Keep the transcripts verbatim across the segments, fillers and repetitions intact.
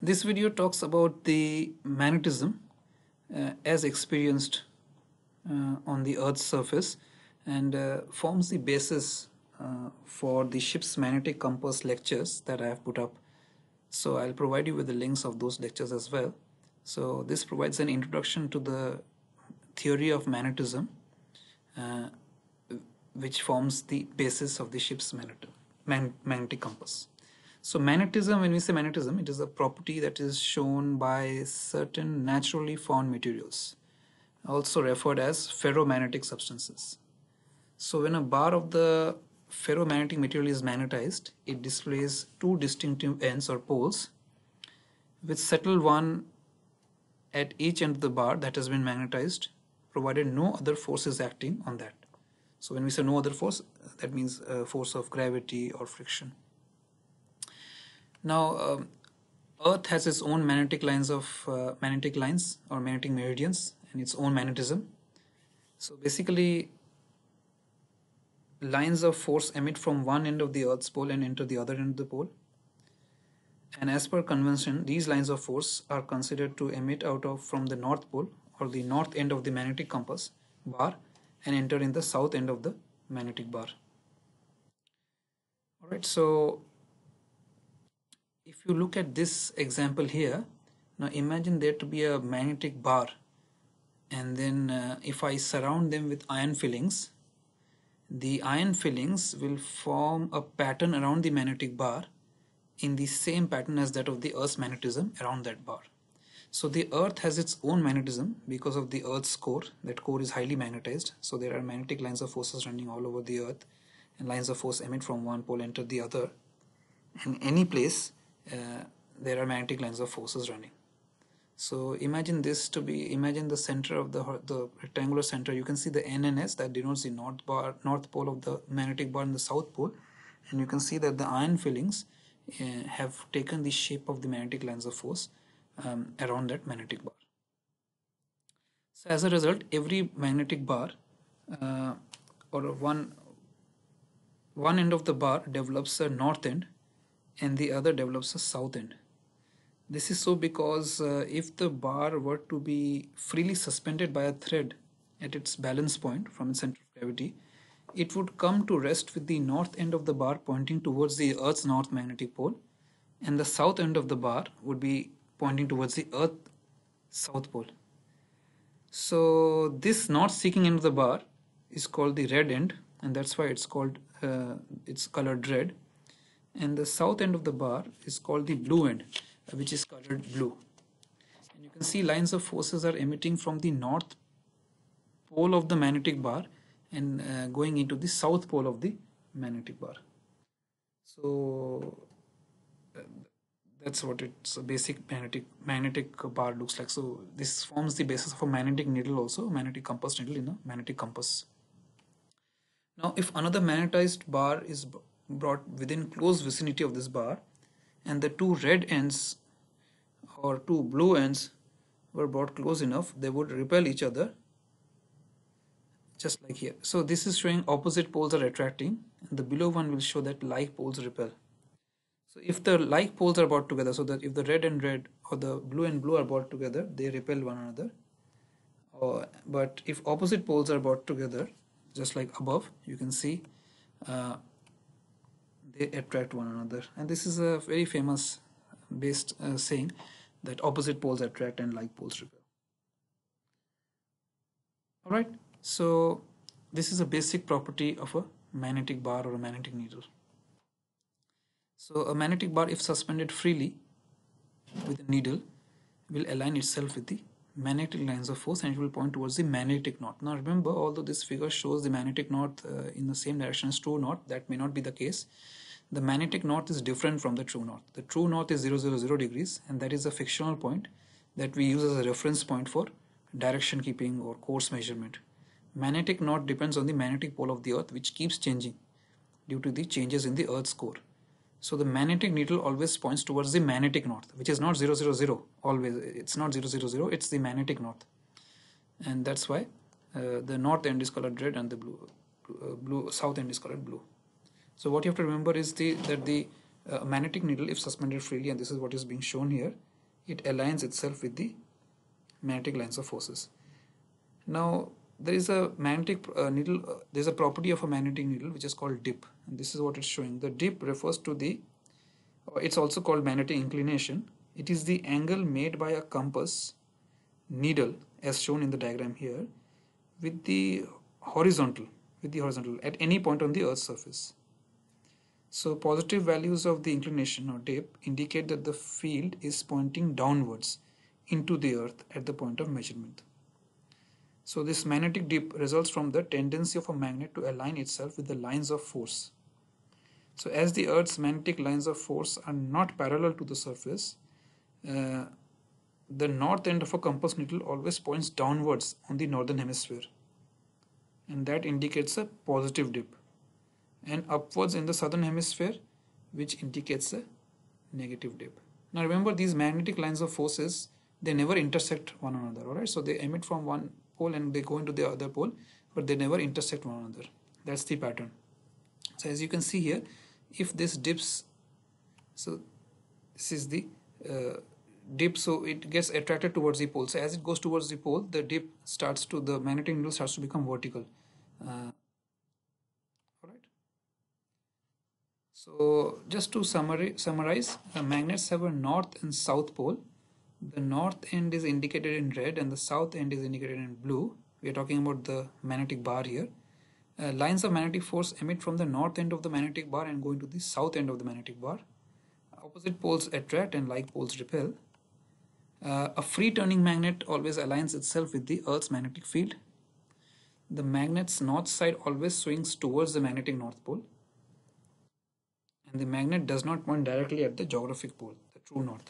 This video talks about the magnetism uh, as experienced uh, on the Earth's surface and uh, forms the basis uh, for the ship's magnetic compass lectures that I have put up. So I'll provide you with the links of those lectures as well. So this provides an introduction to the theory of magnetism, uh, which forms the basis of the ship's magnet mag magnetic compass. So magnetism, when we say magnetism, it is a property that is shown by certain naturally found materials, also referred as ferromagnetic substances. So when a bar of the ferromagnetic material is magnetized, it displays two distinctive ends or poles which settle one at each end of the bar that has been magnetized, provided no other force is acting on that. So when we say no other force, that means a force of gravity or friction. Now, um, Earth has its own magnetic lines of uh, magnetic lines or magnetic meridians and its own magnetism. So basically, lines of force emit from one end of the Earth's pole and enter the other end of the pole. And as per convention, these lines of force are considered to emit out of from the North Pole or the north end of the magnetic compass bar and enter in the south end of the magnetic bar. All right, so if you look at this example here, now imagine there to be a magnetic bar, and then uh, if I surround them with iron fillings, the iron fillings will form a pattern around the magnetic bar in the same pattern as that of the Earth's magnetism around that bar. So the Earth has its own magnetism because of the Earth's core. That core is highly magnetized, so there are magnetic lines of forces running all over the Earth, and lines of force emit from one pole, enter the other. In any place, uh, there are magnetic lines of forces running. So imagine this to be, imagine the center of the, the rectangular center. You can see the N and S that denotes the north bar, north pole of the magnetic bar and the south pole. And you can see that the iron fillings uh, have taken the shape of the magnetic lines of force um, around that magnetic bar. So as a result, every magnetic bar uh, or one, one end of the bar develops a north end and the other develops a south end. This is so because uh, if the bar were to be freely suspended by a thread at its balance point from its center of gravity, it would come to rest with the north end of the bar pointing towards the Earth's north magnetic pole, and the south end of the bar would be pointing towards the Earth south pole. So this north-seeking end of the bar is called the red end, and that's why it's called uh, it's colored red. And the south end of the bar is called the blue end, which is colored blue. And you can see lines of forces are emitting from the north pole of the magnetic bar and uh, going into the south pole of the magnetic bar. So uh, that's what its a basic magnetic magnetic bar looks like. So this forms the basis of a magnetic needle, also magnetic compass needle in a magnetic compass. Now if another magnetized bar is brought within close vicinity of this bar, and the two red ends or two blue ends were brought close enough, they would repel each other, just like here. So this is showing opposite poles are attracting, and the below one will show that like poles repel. So if the like poles are brought together, so that if the red and red or the blue and blue are brought together, they repel one another. Uh, but if opposite poles are brought together, just like above, you can see uh, they attract one another. And this is a very famous based uh, saying that opposite poles attract and like poles repel. All right, so this is a basic property of a magnetic bar or a magnetic needle. So a magnetic bar, if suspended freely with a needle, will align itself with the magnetic lines of force and it will point towards the magnetic north. Now remember, although this figure shows the magnetic north uh, in the same direction as true north, that may not be the case. The magnetic north is different from the true north. The true north is zero zero zero degrees, and that is a fictional point that we use as a reference point for direction keeping or course measurement. Magnetic north depends on the magnetic pole of the Earth, which keeps changing due to the changes in the Earth's core. So the magnetic needle always points towards the magnetic north, which is not zero zero zero always. It's not zero zero zero, it's the magnetic north. And that's why uh, the north end is colored red and the blue, uh, blue south end is colored blue. So what you have to remember is the that the uh, magnetic needle, if suspended freely, and this is what is being shown here, it aligns itself with the magnetic lines of forces. Now there is a magnetic uh, needle, uh, there's a property of a magnetic needle which is called dip, and this is what it's showing. The dip refers to the, uh, it's also called magnetic inclination. It is the angle made by a compass needle as shown in the diagram here with the horizontal, with the horizontal at any point on the Earth's surface. So positive values of the inclination or dip indicate that the field is pointing downwards into the Earth at the point of measurement. So this magnetic dip results from the tendency of a magnet to align itself with the lines of force. So as the Earth's magnetic lines of force are not parallel to the surface, uh, the north end of a compass needle always points downwards on the northern hemisphere, and that indicates a positive dip, and upwards in the southern hemisphere, which indicates a negative dip. Now remember, these magnetic lines of forces, they never intersect one another, alright? So they emit from one pole and they go into the other pole, but they never intersect one another. That's the pattern. So as you can see here, if this dips, so this is the uh, dip, so it gets attracted towards the pole. So as it goes towards the pole, the dip starts to, the magnetic needle starts to become vertical. Uh, alright. So just to summarize, summarize, the magnets have a north and south pole. The north end is indicated in red and the south end is indicated in blue. We are talking about the magnetic bar here. Uh, lines of magnetic force emit from the north end of the magnetic bar and go into the south end of the magnetic bar. Opposite poles attract and like poles repel. Uh, a free turning magnet always aligns itself with the Earth's magnetic field. The magnet's north side always swings towards the magnetic north pole. And the magnet does not point directly at the geographic pole, the true north.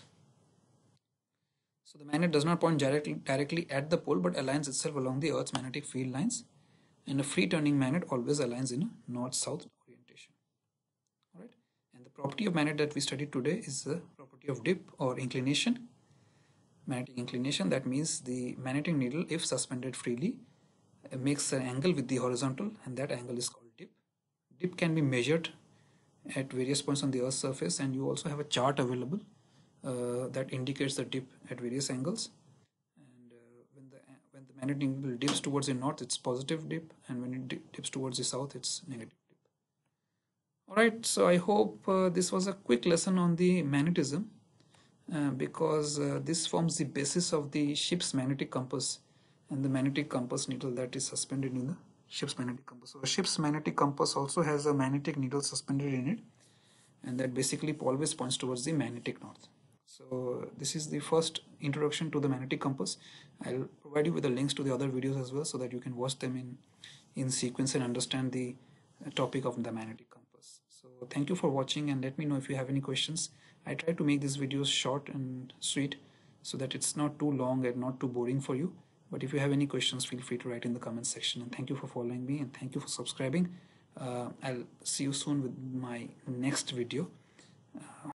So the magnet does not point directly, directly at the pole but aligns itself along the Earth's magnetic field lines. And a free turning magnet always aligns in a north-south orientation. Alright. And the property of magnet that we studied today is the property of dip or inclination. Magnetic inclination, that means the magnetic needle, if suspended freely, makes an angle with the horizontal, and that angle is called dip. Dip can be measured at various points on the Earth's surface, and you also have a chart available uh, that indicates the dip at various angles. And uh, when the when the magnetic needle dips towards the north, it's positive dip, and when it dips towards the south, it's negative dip. Alright, so I hope uh, this was a quick lesson on the magnetism, uh, because uh, this forms the basis of the ship's magnetic compass and the magnetic compass needle that is suspended in the ship's magnetic compass. So a ship's magnetic compass also has a magnetic needle suspended in it, and that basically always points towards the magnetic north. So this is the first introduction to the magnetic compass. I'll provide you with the links to the other videos as well, so that you can watch them in in sequence and understand the topic of the magnetic compass. So thank you for watching, and let me know if you have any questions. I try to make these videos short and sweet so that it's not too long and not too boring for you. But if you have any questions, feel free to write in the comment section. And thank you for following me, and thank you for subscribing. Uh, I'll see you soon with my next video. Uh,